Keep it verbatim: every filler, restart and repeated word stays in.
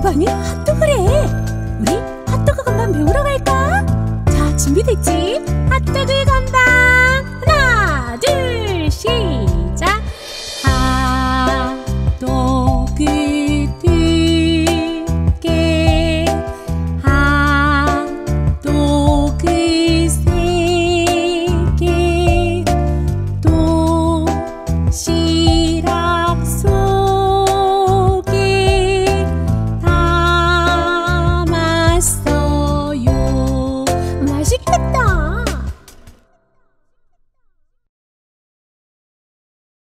오빠는 핫도그래. 우리 핫도그 건반 배우러 갈까? 자, 준비됐지? 핫도그 건반